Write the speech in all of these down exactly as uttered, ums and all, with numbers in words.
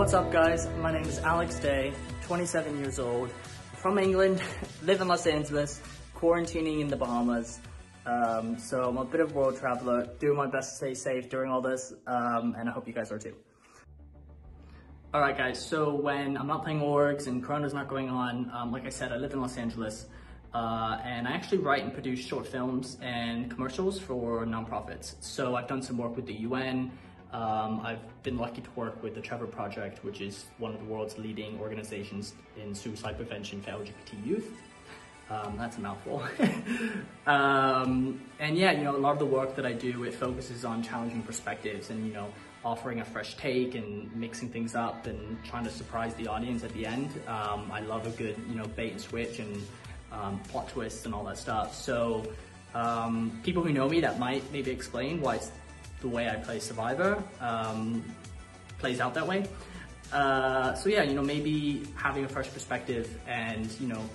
What's up guys, my name is Alex Day, twenty-seven years old, from England, live in Los Angeles, quarantining in the Bahamas. Um, so I'm a bit of a world traveler, doing my best to stay safe during all this, um, and I hope you guys are too. Alright guys, so when I'm not playing orgs and Corona's not going on, um, like I said, I live in Los Angeles, uh, and I actually write and produce short films and commercials for nonprofits. So I've done some work with the U N. Um, I've been lucky to work with the Trevor Project, which is one of the world's leading organizations in suicide prevention for L G B T youth. Um, that's a mouthful. um, and yeah, you know, a lot of the work that I do, it focuses on challenging perspectives and, you know, offering a fresh take and mixing things up and trying to surprise the audience at the end. Um, I love a good, you know, bait and switch and um, plot twists and all that stuff. So um, people who know me, that might maybe explain why it's the way I play Survivor um, plays out that way. Uh, so yeah, you know, maybe having a fresh perspective and, you know,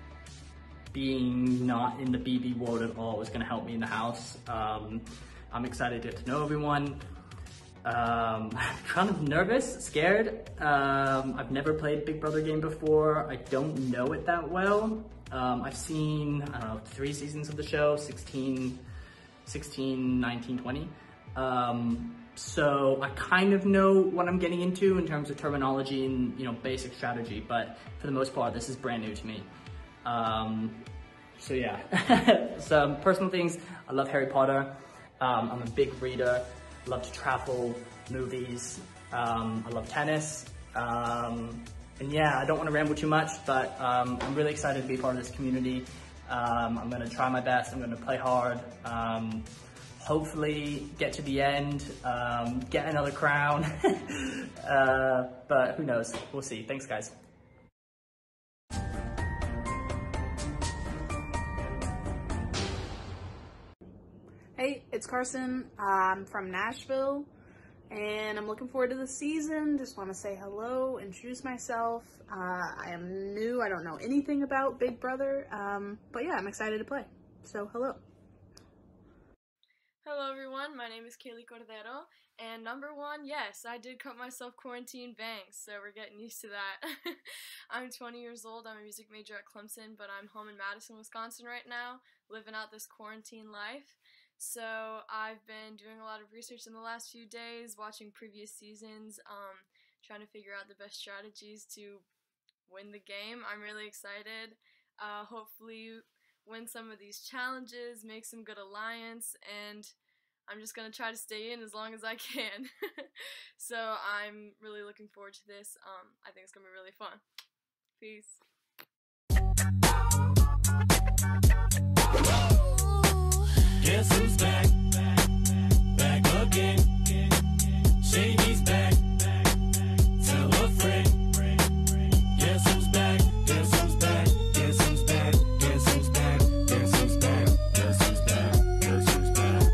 being not in the B B world at all is gonna help me in the house. Um, I'm excited to get to know everyone. Um, I'm kind of nervous, scared. Um, I've never played a Big Brother game before. I don't know it that well. Um, I've seen, I don't know, three seasons of the show, sixteen, sixteen, nineteen, twenty. Um, so I kind of know what I'm getting into in terms of terminology and, you know, basic strategy, but for the most part, this is brand new to me. Um, so yeah, some personal things. I love Harry Potter. Um, I'm a big reader, love to travel, movies. Um, I love tennis. Um, and yeah, I don't want to ramble too much, but um, I'm really excited to be part of this community. Um, I'm going to try my best. I'm going to play hard. Um, hopefully get to the end, um, get another crown. uh, but who knows? We'll see. Thanks, guys. Hey, it's Carson. I'm from Nashville, and I'm looking forward to the season. Just want to say hello, introduce myself. Uh, I am new. I don't know anything about Big Brother, um, but yeah, I'm excited to play. So, hello. Hello everyone, my name is Kaylee Cordero, and number one, yes, I did cut myself quarantine bangs, so we're getting used to that. I'm twenty years old, I'm a music major at Clemson, but I'm home in Madison, Wisconsin right now, living out this quarantine life. So I've been doing a lot of research in the last few days, watching previous seasons, um, trying to figure out the best strategies to win the game. I'm really excited. Uh, hopefully win some of these challenges, make some good alliance, and I'm just going to try to stay in as long as I can. So I'm really looking forward to this. Um, I think it's going to be really fun. Peace. Guess who's back? Back again. Shady's back. Tell a friend. Guess who's back? Guess who's back? Guess who's back? Guess who's back? Guess who's back? Guess who's back? Guess who's back?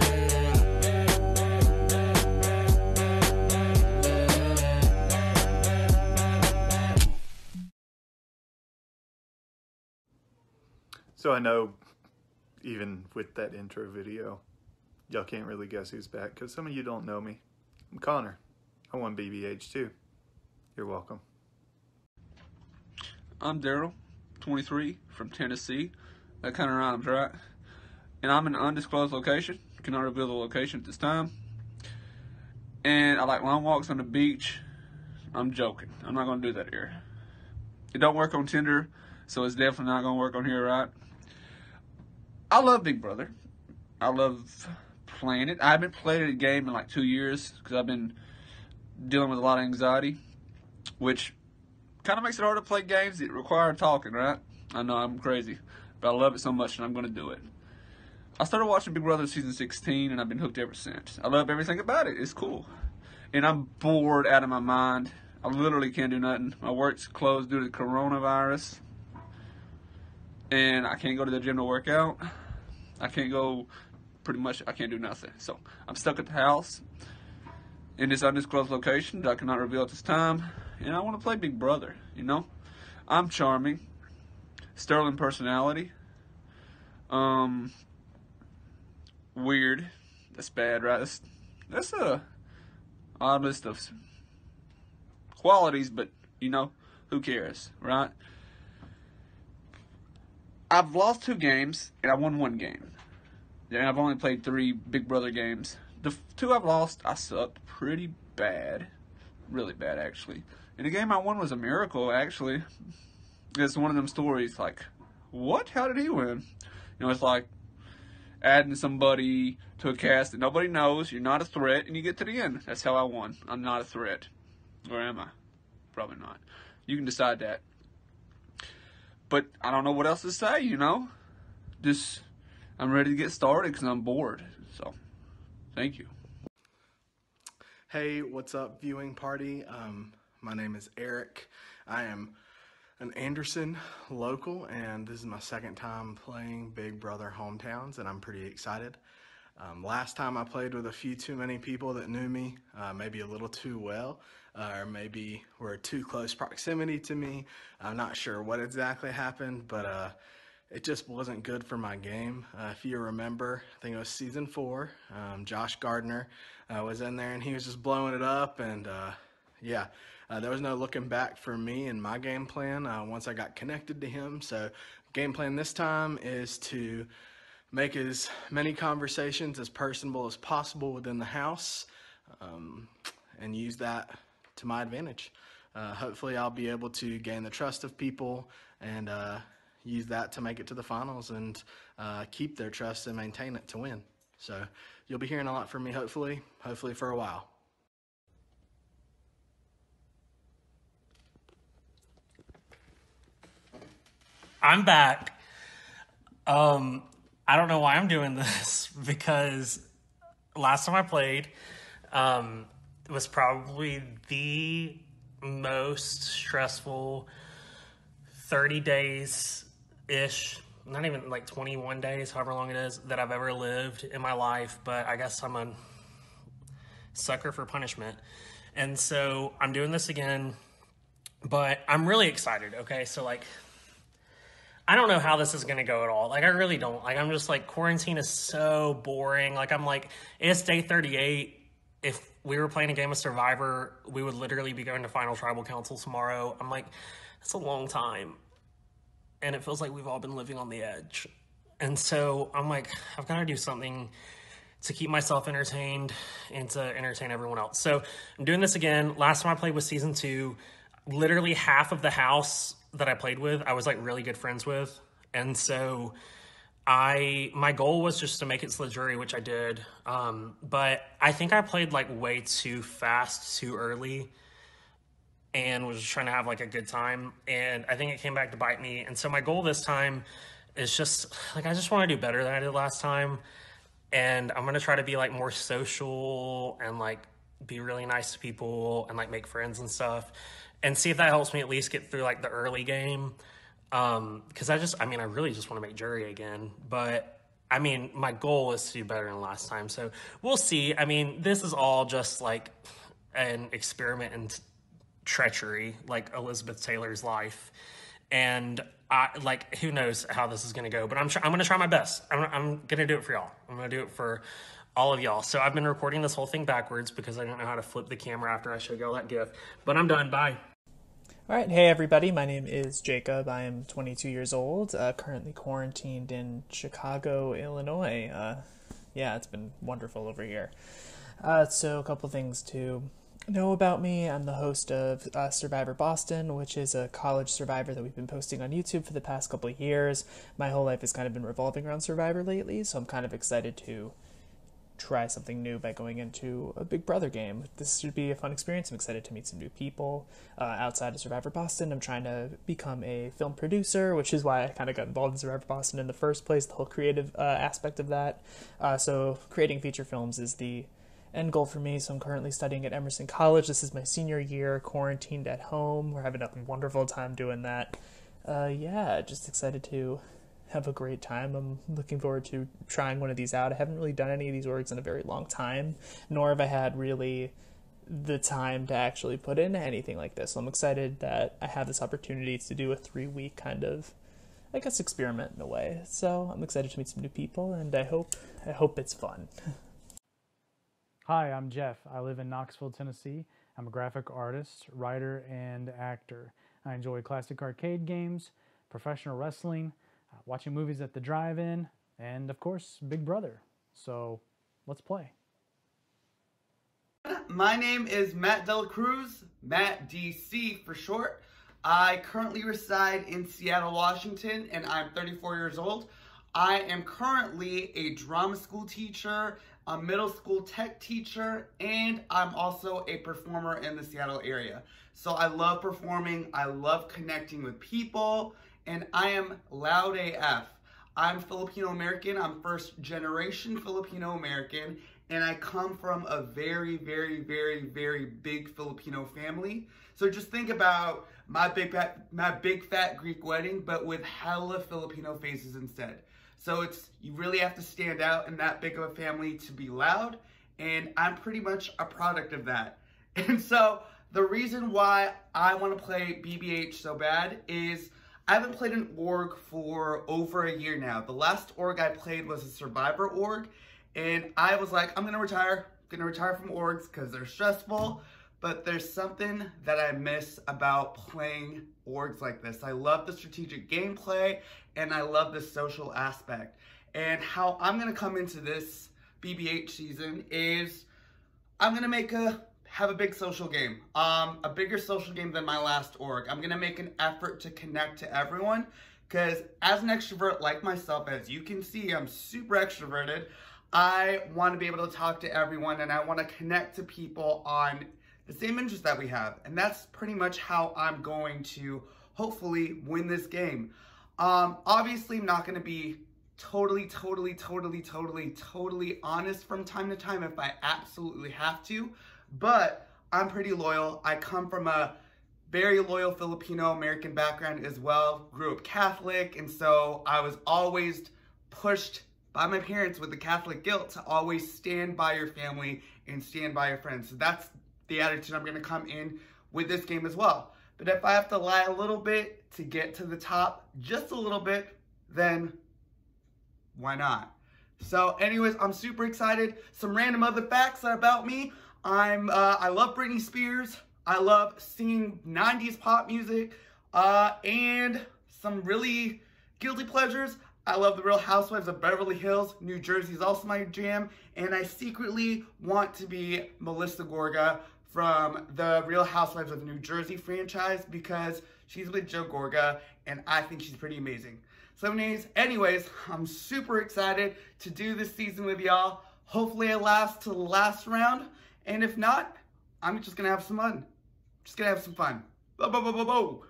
So I know, even with that intro video, y'all can't really guess who's back because some of you don't know me. I'm Connor. I won B B H too. You're welcome. I'm Daryl, twenty-three, from Tennessee. That kind of rhymes, right? And I'm in an undisclosed location. Cannot reveal the location at this time. And I like long walks on the beach. I'm joking. I'm not going to do that here. It don't work on Tinder, so it's definitely not going to work on here, right? I love Big Brother. I love playing it. I haven't played a game in like two years because I've been dealing with a lot of anxiety, which kind of makes it hard to play games that require talking, right? I know I'm crazy, but I love it so much and I'm going to do it. I started watching Big Brother season sixteen and I've been hooked ever since. I love everything about it. It's cool. And I'm bored out of my mind. I literally can't do nothing. My work's closed due to the coronavirus. And I can't go to the gym to work out. I can't go, pretty much, I can't do nothing. So I'm stuck at the house in this undisclosed location that I cannot reveal at this time. And I want to play Big Brother, you know? I'm charming. Sterling personality. Um, weird. That's bad, right? That's, that's a odd list of qualities, but, you know, who cares, right? I've lost two games, and I won one game. And I've only played three Big Brother games. The two I've lost, I sucked pretty bad. Really bad, actually. And the game I won was a miracle, actually. It's one of them stories, like, what? How did he win? You know, it's like adding somebody to a cast that nobody knows, you're not a threat, and you get to the end. That's how I won. I'm not a threat. Or am I? Probably not. You can decide that. But I don't know what else to say, you know? Just, I'm ready to get started because I'm bored. So, thank you. Hey, what's up, viewing party? Um, my name is Eric. I am an Anderson local, and this is my second time playing Big Brother Hometowns, and I'm pretty excited. Um, last time I played with a few too many people that knew me, uh, maybe a little too well, uh, or maybe were too close proximity to me. I'm not sure what exactly happened, but uh, it just wasn't good for my game. Uh, if you remember, I think it was season four, um, Josh Gardner uh, was in there, and he was just blowing it up, and uh, yeah, uh, there was no looking back for me and my game plan uh, once I got connected to him. So game plan this time is to make as many conversations as personable as possible within the house, um, and use that to my advantage. Uh, hopefully I'll be able to gain the trust of people and uh, use that to make it to the finals and uh, keep their trust and maintain it to win. So you'll be hearing a lot from me, hopefully, hopefully for a while. I'm back. Um, I don't know why I'm doing this because last time I played um, was probably the most stressful thirty days-ish, not even like twenty-one days, however long it is, that I've ever lived in my life. But I guess I'm a sucker for punishment. And so I'm doing this again, but I'm really excited, okay? So like, I don't know how this is going to go at all. Like, I really don't. Like, I'm just like, quarantine is so boring. Like, I'm like, it's day thirty-eight. If we were playing a game of Survivor, we would literally be going to Final Tribal Council tomorrow. I'm like, it's a long time. And it feels like we've all been living on the edge. And so I'm like, I've got to do something to keep myself entertained and to entertain everyone else. So I'm doing this again. Last time I played was season two. Literally half of the house that I played with, I was like really good friends with. And so I, my goal was just to make it to the jury, which I did. Um, but I think I played like way too fast, too early, and was just trying to have like a good time. And I think it came back to bite me. And so my goal this time is just like, I just want to do better than I did last time. And I'm going to try to be like more social and like be really nice to people and like make friends and stuff, and see if that helps me at least get through like the early game. Um, cause I just, I mean, I really just want to make jury again, but I mean, my goal is to do better than last time. So we'll see. I mean, this is all just like an experiment in treachery, like Elizabeth Taylor's life. And I like, who knows how this is going to go, but I'm sure I'm going to try my best. I'm, I'm going to do it for y'all. I'm going to do it for all of y'all. So I've been recording this whole thing backwards because I didn't know how to flip the camera after I showed y'all that gif, but I'm done. Bye. All right, hey everybody, my name is Jacob. I am twenty-two years old, uh, currently quarantined in Chicago, Illinois. Uh, yeah, it's been wonderful over here. Uh, so a couple things to know about me. I'm the host of uh, Survivor Boston, which is a college Survivor that we've been posting on YouTube for the past couple of years. My whole life has kind of been revolving around Survivor lately, so I'm kind of excited to try something new by going into a Big Brother game. This should be a fun experience. I'm excited to meet some new people. Uh, outside of Survivor Boston, I'm trying to become a film producer, which is why I kind of got involved in Survivor Boston in the first place, the whole creative uh, aspect of that. Uh, so creating feature films is the end goal for me. So I'm currently studying at Emerson College. This is my senior year, quarantined at home. We're having a wonderful time doing that. Uh, yeah, just excited to have a great time. I'm looking forward to trying one of these out. I haven't really done any of these orgs in a very long time, nor have I had really the time to actually put in anything like this. So I'm excited that I have this opportunity to do a three-week kind of, I guess, experiment in a way. So I'm excited to meet some new people, and I hope I hope it's fun. Hi, I'm Jeff. I live in Knoxville, Tennessee. I'm a graphic artist, writer, and actor. I enjoy classic arcade games, professional wrestling, uh, watching movies at the drive-in, and of course, Big Brother. So let's play. My name is Matt Dela Cruz, Matt D C for short. I currently reside in Seattle, Washington, and I'm thirty-four years old. I am currently a drama school teacher, a middle school tech teacher, and I'm also a performer in the Seattle area. So I love performing, I love connecting with people, and I am loud A F. I'm Filipino American, I'm first generation Filipino American, and I come from a very, very, very, very big Filipino family. So just think about my big fat, my big fat Greek wedding, but with hella Filipino faces instead. So it's, you really have to stand out in that big of a family to be loud, and I'm pretty much a product of that. And so the reason why I want to play B B H so bad is I haven't played an org for over a year now. The last org I played was a Survivor org, and I was like, I'm gonna retire. I'm gonna retire from orgs because they're stressful, but there's something that I miss about playing orgs like this. I love the strategic gameplay, and I love the social aspect. And how I'm gonna come into this B B H season is I'm gonna make a, have a big social game. Um, a bigger social game than my last org. I'm gonna make an effort to connect to everyone, because as an extrovert like myself, as you can see, I'm super extroverted. I want to be able to talk to everyone, and I want to connect to people on the same interest that we have. And that's pretty much how I'm going to hopefully win this game. Um, obviously, I'm not going to be totally, totally, totally, totally, totally honest from time to time if I absolutely have to. But I'm pretty loyal. I come from a very loyal Filipino American background as well. Grew up Catholic, and so I was always pushed by my parents with the Catholic guilt to always stand by your family and stand by your friends. So that's the attitude I'm gonna come in with this game as well. But if I have to lie a little bit to get to the top, just a little bit, then why not? So anyways, I'm super excited. Some random other facts about me. I'm, uh, I love Britney Spears. I love singing nineties pop music, uh, and some really guilty pleasures. I love the Real Housewives of Beverly Hills. New Jersey is also my jam. And I secretly want to be Melissa Gorga from the Real Housewives of New Jersey franchise because she's with Joe Gorga and I think she's pretty amazing. So anyways, anyways, I'm super excited to do this season with y'all. Hopefully I last to the last round. And if not, I'm just gonna have some fun. Just gonna have some fun. Bo bo bo bo bo.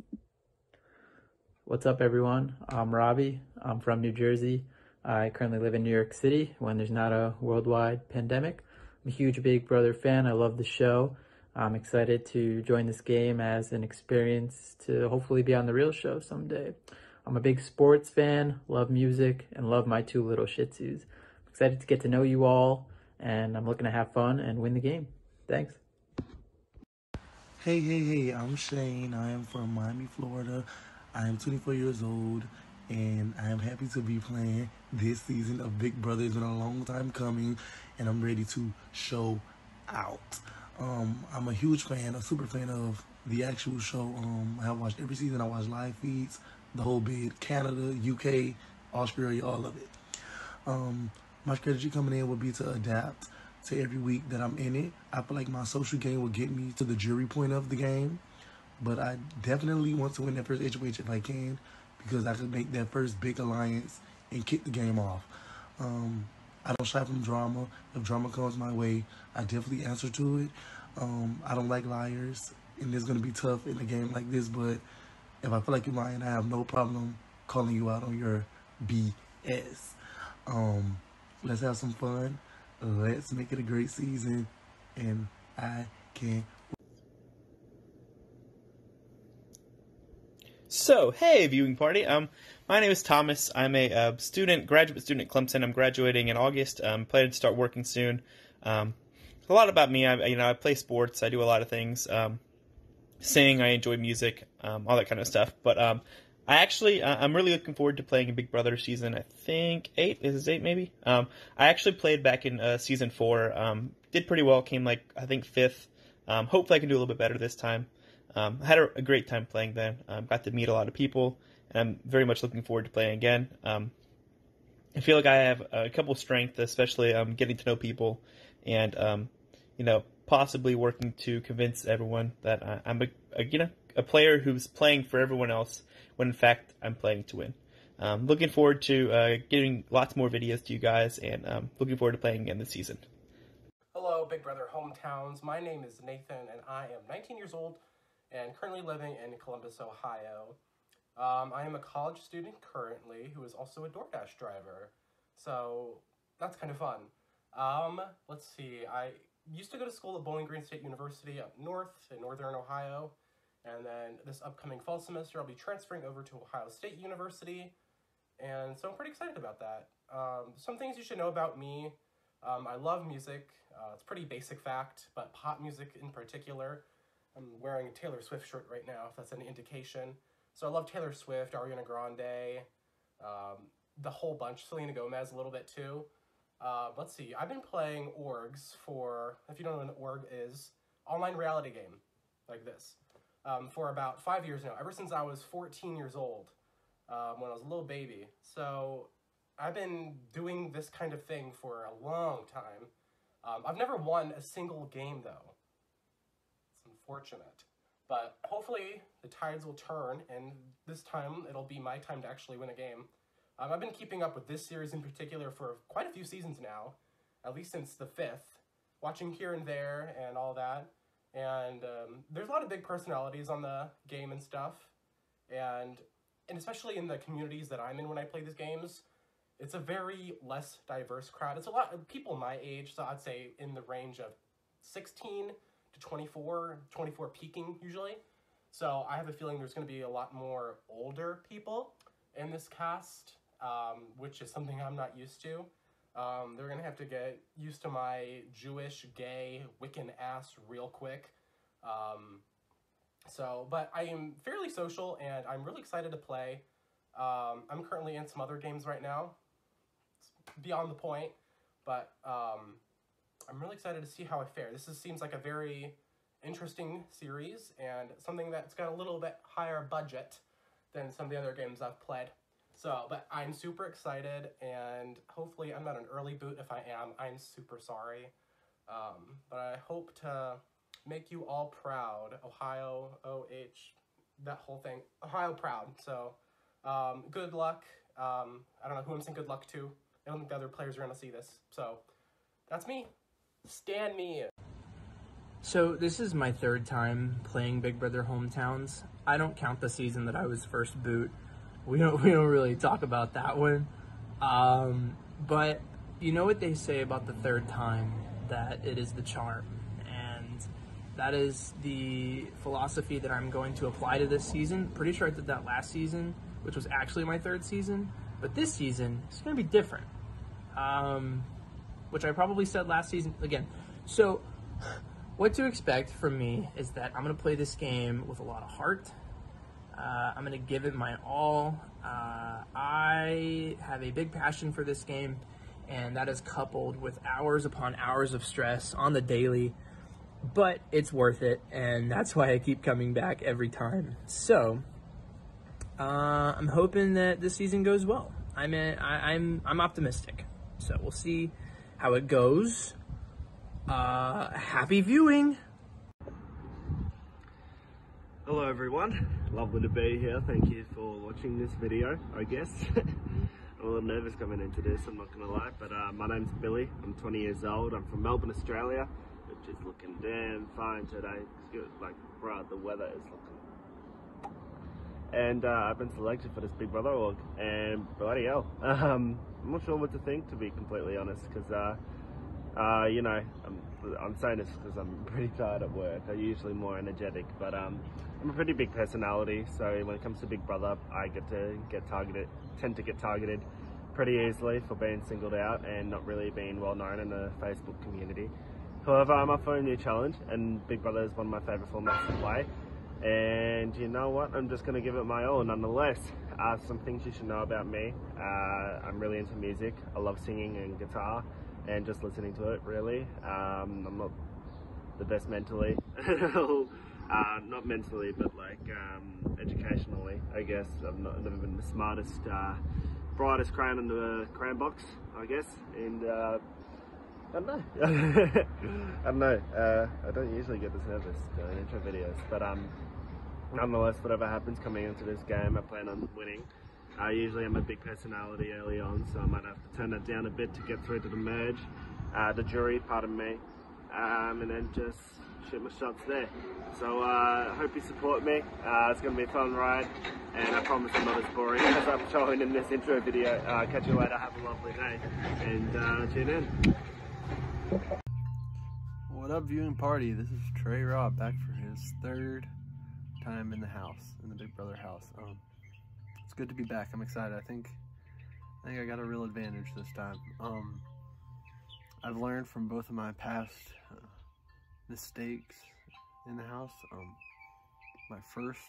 What's up, everyone? I'm Robbie. I'm from New Jersey. I currently live in New York City when there's not a worldwide pandemic. I'm a huge Big Brother fan. I love the show. I'm excited to join this game as an experience to hopefully be on the real show someday. I'm a big sports fan, love music, and love my two little Shih Tzus. I'm excited to get to know you all, and I'm looking to have fun and win the game. Thanks. Hey, hey, hey, I'm Shane. I am from Miami, Florida. I am twenty-four years old, and I am happy to be playing this season of Big Brother. It's been a long time coming, and I'm ready to show out. Um, I'm a huge fan, a super fan of the actual show. Um, I have watched every season. I watch live feeds, the whole bit, Canada, U K, Australia, all of it. Um, my strategy coming in would be to adapt to every week that I'm in it. I feel like my social game will get me to the jury point of the game. But I definitely want to win that first H O H if I can, because I could make that first big alliance and kick the game off. Um, I don't shy from drama. If drama comes my way, I definitely answer to it. Um, I don't like liars, and it's going to be tough in a game like this, but if I feel like you're lying, I have no problem calling you out on your B S. Um, let's have some fun. Let's make it a great season, and I can't So, hey, viewing party. Um, my name is Thomas. I'm a uh, student, graduate student at Clemson. I'm graduating in August. Um, planning to start working soon. Um, a lot about me. I, you know, I play sports. I do a lot of things. Um, sing. I enjoy music. Um, all that kind of stuff. But um, I actually, uh, I'm really looking forward to playing in Big Brother season. I think eight. Is this eight maybe? Um, I actually played back in uh, season four. Um, did pretty well. Came like I think fifth. Um, hopefully I can do a little bit better this time. Um, I had a, a great time playing then. Um, got to meet a lot of people, and I'm very much looking forward to playing again. Um, I feel like I have a couple of strengths, especially um, getting to know people and, um, you know, possibly working to convince everyone that I, I'm a, a, you know, a player who's playing for everyone else when, in fact, I'm playing to win. Um, looking forward to uh, getting lots more videos to you guys, and um, looking forward to playing again this season. Hello, Big Brother Hometowns. My name is Nathan, and I am nineteen years old and currently living in Columbus, Ohio. Um, I am a college student currently who is also a DoorDash driver, so that's kind of fun. Um, let's see, I used to go to school at Bowling Green State University up north in northern Ohio, and then this upcoming fall semester I'll be transferring over to Ohio State University, and so I'm pretty excited about that. Um, some things you should know about me. Um, I love music. Uh, it's a pretty basic fact, but pop music in particular. I'm wearing a Taylor Swift shirt right now, if that's any indication. So I love Taylor Swift, Ariana Grande, um, the whole bunch, Selena Gomez a little bit too. Uh, let's see, I've been playing orgs for, if you don't know what an org is, online reality game like this, um, for about five years now, ever since I was fourteen years old, um, when I was a little baby. So I've been doing this kind of thing for a long time. Um, I've never won a single game though. It's unfortunate. But hopefully the tides will turn, and this time it'll be my time to actually win a game. Um, I've been keeping up with this series in particular for quite a few seasons now, at least since the fifth, watching here and there and all that. And um, there's a lot of big personalities on the game and stuff, and and especially in the communities that I'm in when I play these games, it's a very less diverse crowd. It's a lot of people my age, so I'd say in the range of sixteen to twenty-four, twenty-four peaking usually. So I have a feeling there's going to be a lot more older people in this cast, um, which is something I'm not used to. Um, they're going to have to get used to my Jewish, gay, Wiccan ass real quick. Um, so, but I am fairly social, and I'm really excited to play. Um, I'm currently in some other games right now. It's beyond the point, but um, I'm really excited to see how I fare. This is, seems like a very interesting series, and something that's got a little bit higher budget than some of the other games I've played. So, but I'm super excited, and hopefully I'm not an early boot. If I am, I'm super sorry. Um, but I hope to make you all proud. Ohio, O H, that whole thing. Ohio proud. So, um, good luck. Um, I don't know who I'm saying good luck to. I don't think the other players are going to see this. So, that's me. Stand me. So this is my third time playing Big Brother Hometowns. I don't count the season that I was first boot. We don't we don't really talk about that one. Um, but you know what they say about the third time, that it is the charm. And that is the philosophy that I'm going to apply to this season. Pretty sure I did that last season, which was actually my third season. But this season, it's going to be different. Um, which I probably said last season again. So what to expect from me is that I'm going to play this game with a lot of heart. Uh, I'm going to give it my all. Uh, I have a big passion for this game, and that is coupled with hours upon hours of stress on the daily, but it's worth it, and that's why I keep coming back every time. So uh, I'm hoping that this season goes well. I'm, a, I, I'm, I'm optimistic, so we'll see how it goes. Uh, happy viewing! Hello everyone, lovely to be here. Thank you for watching this video, I guess. I'm a little nervous coming into this, I'm not gonna lie, but uh, my name's Billy, I'm twenty years old, I'm from Melbourne, Australia, which is looking damn fine today. It's good, like, bro, the weather is looking... And uh, I've been selected for this Big Brother org, and bloody hell, um, I'm not sure what to think, to be completely honest, because, uh, uh, you know, I'm, I'm saying this because I'm pretty tired at work. I'm usually more energetic, but um, I'm a pretty big personality, so when it comes to Big Brother, I get to get targeted, tend to get targeted pretty easily for being singled out and not really being well known in the Facebook community. However, I'm up for a new challenge, and Big Brother is one of my favourite formats to play. And you know what? I'm just going to give it my all nonetheless. Uh, some things you should know about me. Uh, I'm really into music. I love singing and guitar and just listening to it, really. Um, I'm not the best mentally. uh, not mentally, but like um, educationally, I guess. I've, not, I've never been the smartest, uh, brightest crayon in the crayon box, I guess. And uh, I don't know. I don't know. Uh, I don't usually get this nervous doing intro videos, but um, nonetheless, whatever happens coming into this game, I plan on winning. Uh, usually I'm a big personality early on, so I might have to turn that down a bit to get through to the merge, uh, the jury, pardon me, um, and then just shoot my shots there. So I uh, hope you support me. Uh, it's going to be a fun ride, and I promise I'm not as boring as I'm showing in this intro video. Uh, catch you later, have a lovely day, and uh, tune in. What up, viewing party? This is Trey Robb back for his third time in the house, in the Big Brother house. Um, it's good to be back. I'm excited. I think I think I got a real advantage this time. Um, I've learned from both of my past uh, mistakes in the house. Um, my first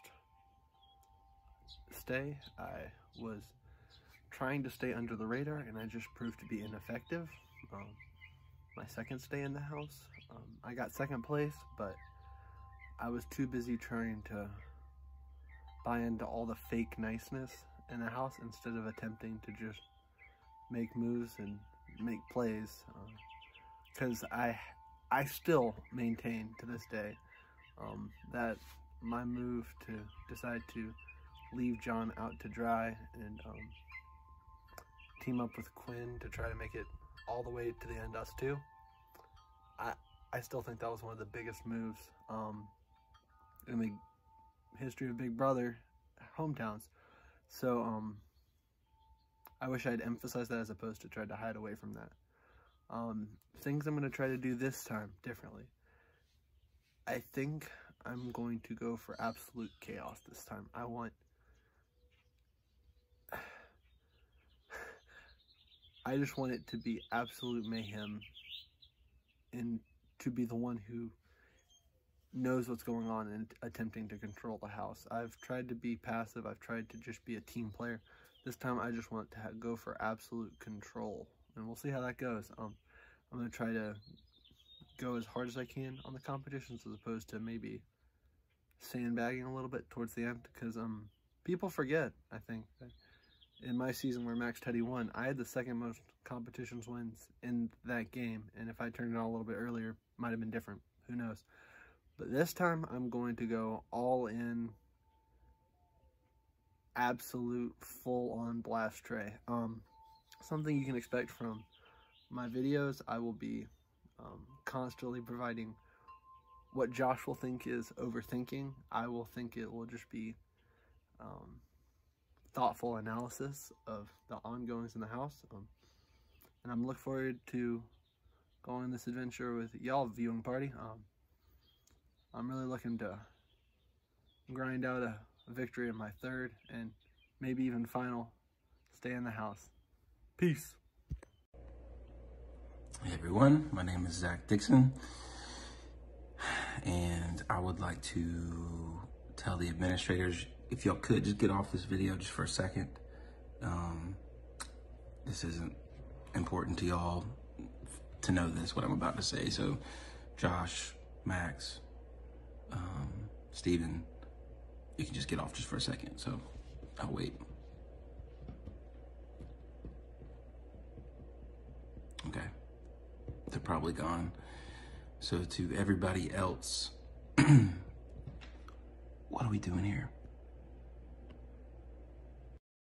stay, I was trying to stay under the radar, and I just proved to be ineffective. Um, my second stay in the house, um, I got second place, but I was too busy trying to buy into all the fake niceness in the house instead of attempting to just make moves and make plays. Because uh, I, I still maintain to this day um, that my move to decide to leave John out to dry and um, team up with Quinn to try to make it all the way to the end, us two, I, I still think that was one of the biggest moves um, in the history of Big Brother hometowns. So um, I wish I'd emphasized that as opposed to try to hide away from that. Um, things I'm going to try to do this time differently. I think I'm going to go for absolute chaos this time. I want... I just want it to be absolute mayhem and to be the one who knows what's going on and attempting to control the house. I've tried to be passive. I've tried to just be a team player. This time I just want to ha go for absolute control, and we'll see how that goes. Um, I'm going to try to go as hard as I can on the competitions as opposed to maybe sandbagging a little bit towards the end, because um, people forget, I think, that in my season where Max Teddy won, I had the second most competitions wins in that game, and if I turned it on a little bit earlier, it might have been different. Who knows? But this time, I'm going to go all in, absolute, full-on blast Trey. Um, something you can expect from my videos. I will be um, constantly providing what Josh will think is overthinking. I will think it will just be um, thoughtful analysis of the ongoings in the house. Um, and I'm looking forward to going on this adventure with y'all, viewing party. Um, I'm really looking to grind out a victory in my third and maybe even final stay in the house. Peace. Hey everyone, my name is Zach Dixon, and I would like to tell the administrators, if y'all could just get off this video just for a second. Um, this isn't important to y'all to know this, what I'm about to say. So Josh, Max, um, Steven, you can just get off just for a second. So I'll wait. Okay, they're probably gone. So to everybody else, what are we doing here?